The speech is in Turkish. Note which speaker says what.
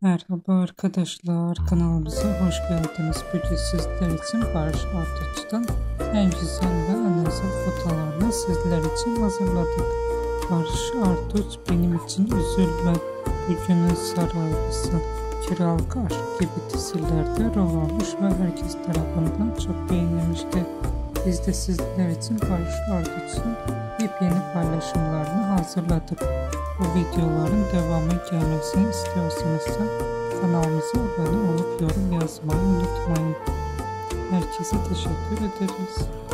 Speaker 1: Merhaba arkadaşlar, kanalımıza hoş geldiniz. Bugün sizler için Barış Arduç'tan en güzel ve en özel fotolarını sizler için hazırladık. Barış Arduç benim için üzülme, bugünün saraylısı, kiralık aşk gibi dizilerde rol almış ve herkes tarafından çok beğenilmişti. Biz de sizler için Barış Arduç'un yepyeni paylaşımlarını hazırladık. Bu videoların devamı gelmesini istiyorsanız kanalımıza abone olup yorum yazmayı unutmayın. Herkese teşekkür ederiz.